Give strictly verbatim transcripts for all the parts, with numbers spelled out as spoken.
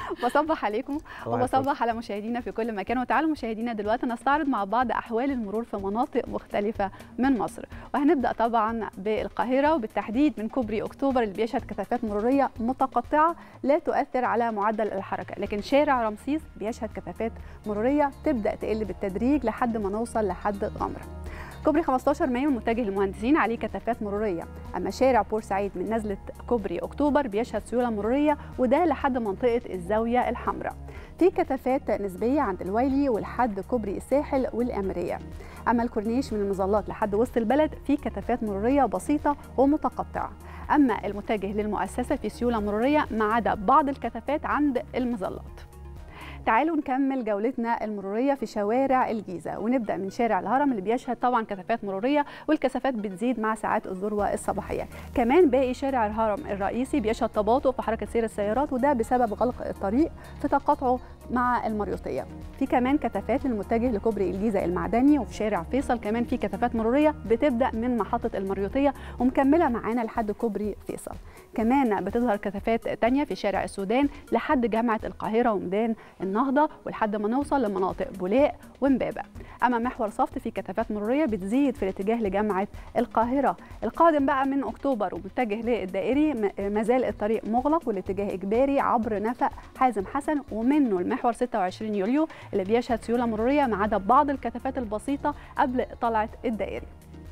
بصبح عليكم وبصبح على مشاهدينا في كل مكان. وتعالوا مشاهدينا دلوقتي نستعرض مع بعض احوال المرور في مناطق مختلفه من مصر، وهنبدا طبعا بالقاهره وبالتحديد من كوبري اكتوبر اللي بيشهد كثافات مروريه متقطعه لا تؤثر على معدل الحركه، لكن شارع رمسيس بيشهد كثافات مروريه تبدا تقل بالتدريج لحد ما نوصل لحد غمره. كوبري خمستاشر مايو المتجه للمهندسين عليه كثافات مروريه، اما شارع بورسعيد من نزله كوبري اكتوبر بيشهد سيوله مروريه وده لحد منطقه الزاويه الحمراء. في كثافات نسبيه عند الويلي ولحد كوبري الساحل والاميريه. اما الكورنيش من المظلات لحد وسط البلد في كثافات مروريه بسيطه ومتقطعه. اما المتجه للمؤسسه في سيوله مروريه ما عدا بعض الكثافات عند المظلات. تعالوا نكمل جولتنا المرورية في شوارع الجيزة، ونبدأ من شارع الهرم اللي بيشهد طبعا كثافات مرورية، والكثافات بتزيد مع ساعات الذروة الصباحية. كمان باقي شارع الهرم الرئيسي بيشهد تباطؤ في حركة سير السيارات، وده بسبب غلق الطريق في تقاطعه مع المريوطية. في كمان كثافات للمتجه لكوبري الجيزة المعدني، وفي شارع فيصل كمان في كثافات مرورية بتبدأ من محطة المريوطية ومكملة معانا لحد كوبري فيصل. كمان بتظهر كثافات تانية في شارع السودان لحد جامعة القاهرة وميدان النهضة ولحد ما نوصل لمناطق بولاق ومبابة. أما محور صفت في كثافات مرورية بتزيد في الاتجاه لجامعة القاهرة. القادم بقى من أكتوبر ومتجه للدائري مازال الطريق مغلق والاتجاه إجباري عبر نفق حازم حسن، ومنه المحور ستة وعشرين يوليو اللي بيشهد سيولة مرورية ما عدا بعض الكثافات البسيطة قبل طلعة الدائري.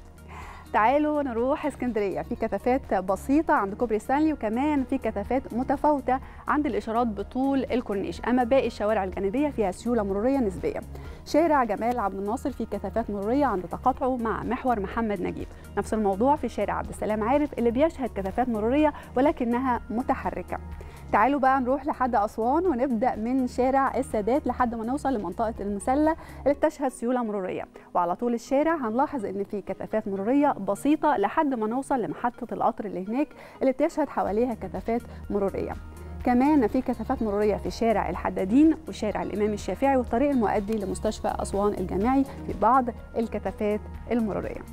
تعالوا نروح اسكندريه، في كثافات بسيطه عند كوبري ستانلي، وكمان في كثافات متفاوته عند الاشارات بطول الكورنيش. اما باقي الشوارع الجانبيه فيها سيوله مروريه نسبيه. شارع جمال عبد الناصر في كثافات مروريه عند تقاطعه مع محور محمد نجيب. نفس الموضوع في شارع عبد السلام عارف اللي بيشهد كثافات مروريه ولكنها متحركه. تعالوا بقى نروح لحد أسوان ونبدأ من شارع السادات لحد ما نوصل لمنطقة المسلة اللي بتشهد سيولة مرورية، وعلى طول الشارع هنلاحظ إن في كثافات مرورية بسيطة لحد ما نوصل لمحطة القطر اللي هناك اللي بتشهد حواليها كثافات مرورية. كمان في كثافات مرورية في شارع الحدادين وشارع الإمام الشافعي والطريق المؤدي لمستشفى أسوان الجامعي في بعض الكثافات المرورية.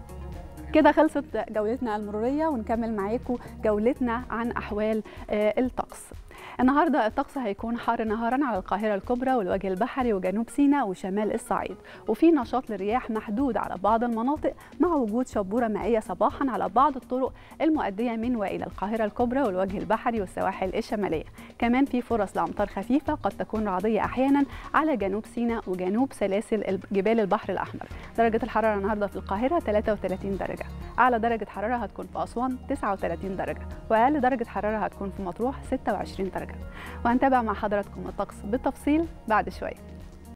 كده خلصت جولتنا المرورية، ونكمل معاكم جولتنا عن أحوال الطقس. النهارده الطقس هيكون حار نهارا على القاهرة الكبرى والوجه البحري وجنوب سيناء وشمال الصعيد، وفي نشاط للرياح محدود على بعض المناطق مع وجود شبورة مائية صباحا على بعض الطرق المؤدية من وإلى القاهرة الكبرى والوجه البحري والسواحل الشمالية. كمان في فرص لأمطار خفيفة قد تكون رعدية أحيانا على جنوب سيناء وجنوب سلاسل جبال البحر الأحمر. درجة الحرارة النهارده في القاهرة ثلاثة وثلاثين درجة، أعلى درجة حرارة هتكون في أسوان تسعة وثلاثين درجة، وأقل درجة حرارة هتكون في مطروح ستة وعشرين درجة. وهنتابع مع حضراتكم الطقس بالتفصيل بعد شوية.